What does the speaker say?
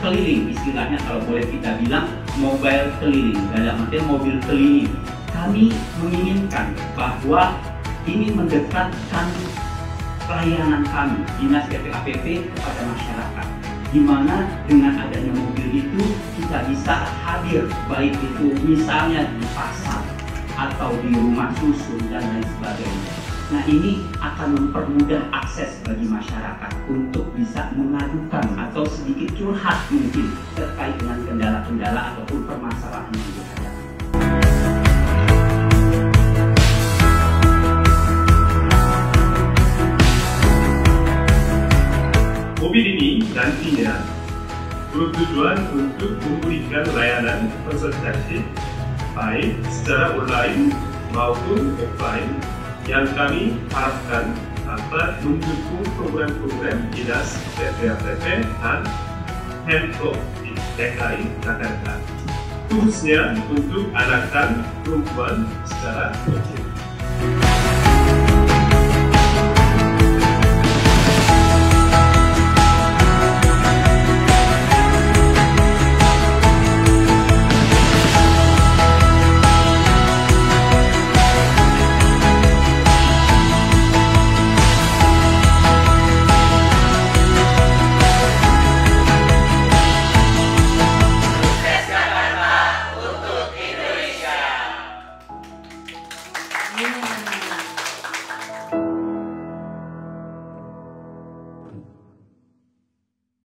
keliling, istilahnya kalau boleh kita bilang mobile keliling, dalam artian mobil keliling. Kami menginginkan bahwa ini mendekatkan pelayanan kami, Dinas PPAPP kepada masyarakat, di mana dengan adanya mobil itu kita bisa hadir, baik itu misalnya di pasar atau di rumah susun dan lain sebagainya. Nah, ini akan mempermudah akses bagi masyarakat untuk bisa mengadukan atau sedikit curhat mungkin terkait dengan kendala-kendala ataupun permasalahan yang dihadapi. Mobil ini nantinya bertujuan untuk memberikan layanan konsultasi baik secara online maupun offline yang kami harapkan dapat mendukung program-program Dinas PPAPP dan Pemprov DKI Jakarta, khususnya untuk anak dan perempuan secara khusus.